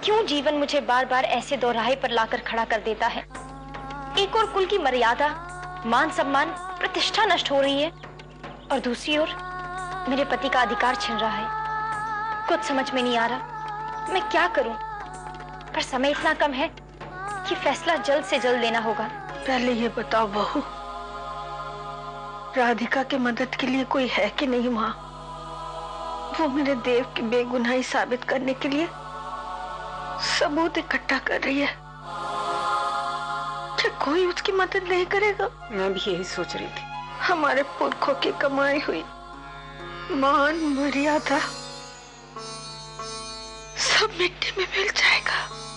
क्यों जीवन मुझे बार बार ऐसे दोराहे पर लाकर खड़ा कर देता है? एक ओर कुल की मर्यादा, मान सम्मान, प्रतिष्ठा नष्ट हो रही है और दूसरी ओर मेरे पति का अधिकार छिन रहा है। कुछ समझ में नहीं आ रहा मैं क्या करूं, पर समय इतना कम है कि फैसला जल्द से जल्द लेना होगा। पहले ये बताओ बहू, राधिका की मदद के लिए कोई है कि नहीं वहां? वो मेरे देव की बेगुनाही साबित करने के लिए सबूत इकट्ठा कर रही है। क्या कोई उसकी मदद नहीं करेगा? मैं भी यही सोच रही थी। हमारे पुरखों की कमाई हुई मान मर्यादा सब मिट्टी में मिल जाएगा,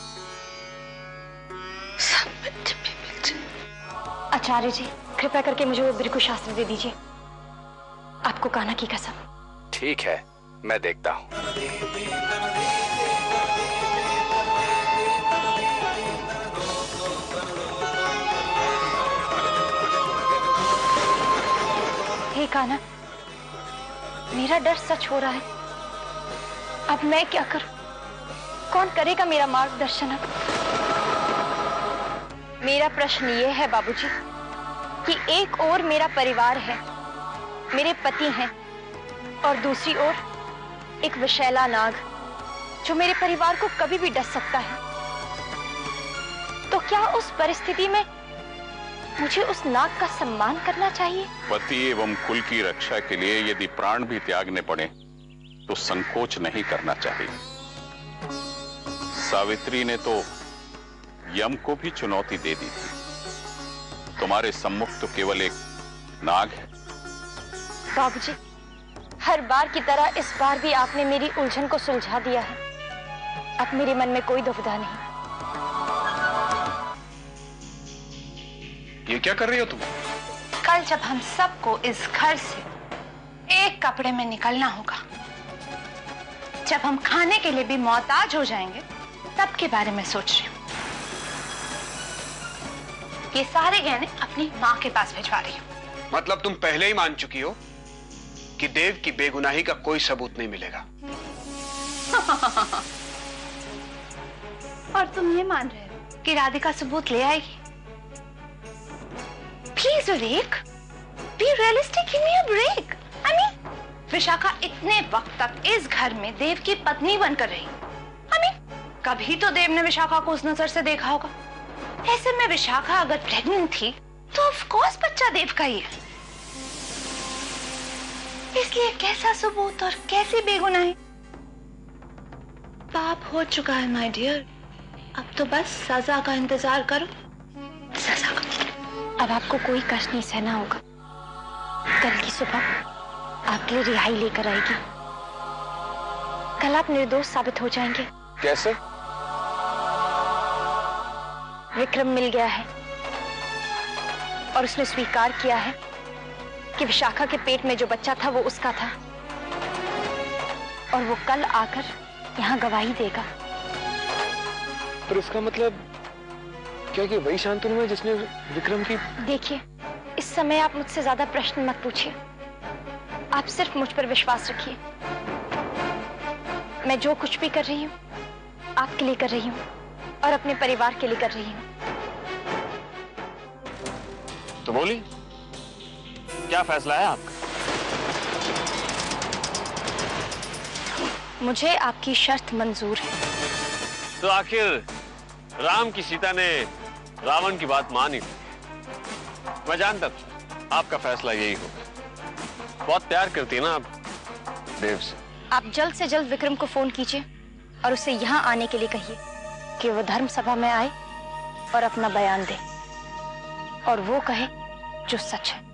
सब मिट्टी में मिल जाएगा। आचार्य जी, कृपया करके मुझे वो भृगु शास्त्र दे दीजिए, आपको कान्हा की कसम। ठीक है, मैं देखता हूं। हे कान्हा, मेरा डर सच हो रहा है। अब मैं क्या करूं? कौन करेगा मेरा मार्गदर्शन? अब मेरा प्रश्न ये है बाबूजी कि एक ओर मेरा परिवार है, मेरे पति हैं, और दूसरी ओर एक विषैला नाग जो मेरे परिवार को कभी भी डस सकता है। तो क्या उस परिस्थिति में मुझे उस नाग का सम्मान करना चाहिए? पति एवं कुल की रक्षा के लिए यदि प्राण भी त्यागने पड़े तो संकोच नहीं करना चाहिए। सावित्री ने तो यम को भी चुनौती दे दी थी। तुम्हारे सम्मुख तो केवल एक नाग है। बाबूजी, हर बार की तरह इस बार भी आपने मेरी उलझन को सुलझा दिया है। अब मेरे मन में कोई दुविधा नहीं। ये क्या कर रही हो तुम? कल जब हम सबको इस घर से एक कपड़े में निकलना होगा, जब हम खाने के लिए भी मोहताज हो जाएंगे, तब के बारे में सोच रही हूँ। ये सारे गहने अपनी माँ के पास भिजवा रही हूँ। मतलब तुम पहले ही मान चुकी हो कि देव की बेगुनाही का कोई सबूत नहीं मिलेगा। और तुम ये मान रहे हो कि राधिका सबूत ले आएगी? Please Vivek, be realistic, give me a break. I mean, Vishakha इतने वक्त तक इस घर में देव की पत्नी बनकर रही। आई मीन, कभी तो देव ने विशाखा को उस नजर से देखा होगा। ऐसे में विशाखा अगर प्रेग्नेंट थी तो ऑफ कोर्स बच्चा देव का ही है। इसलिए कैसा सबूत और कैसी बेगुनाही? पाप हो चुका है माय डियर, अब तो बस सजा का इंतजार करो। सजा का। अब आपको कोई कष्ट नहीं सहना होगा। कल की सुबह आपके लिए रिहाई लेकर आएगी। कल आप निर्दोष साबित हो जाएंगे। कैसे? विक्रम मिल गया है और उसने स्वीकार किया है कि विशाखा के पेट में जो बच्चा था वो उसका था, और वो कल आकर यहाँ गवाही देगा। पर इसका मतलब क्या कि वही शांतनु है जिसने विक्रम की... देखिए, इस समय आप मुझसे ज्यादा प्रश्न मत पूछिए। आप सिर्फ मुझ पर विश्वास रखिए। मैं जो कुछ भी कर रही हूँ आपके लिए कर रही हूँ और अपने परिवार के लिए कर रही हूँ। तो बोली, क्या फैसला है आपका? मुझे आपकी शर्त मंजूर है। तो आखिर राम की सीता ने रावण की बात मानी। मैं जानता था आपका फैसला यही होगा। बहुत प्यार करती है ना आप देव से। आप जल्द से जल्द विक्रम को फोन कीजिए और उसे यहाँ आने के लिए कहिए कि वो धर्म सभा में आए और अपना बयान दे, और वो कहे जो सच है।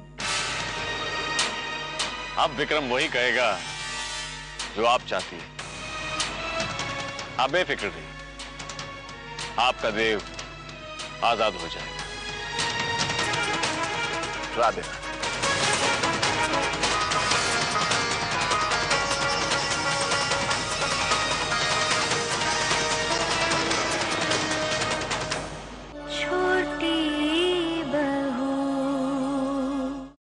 अब विक्रम वही कहेगा जो आप चाहती है। आप बेफिक्र रहिए, आपका देव आजाद हो जाएगा। राधे।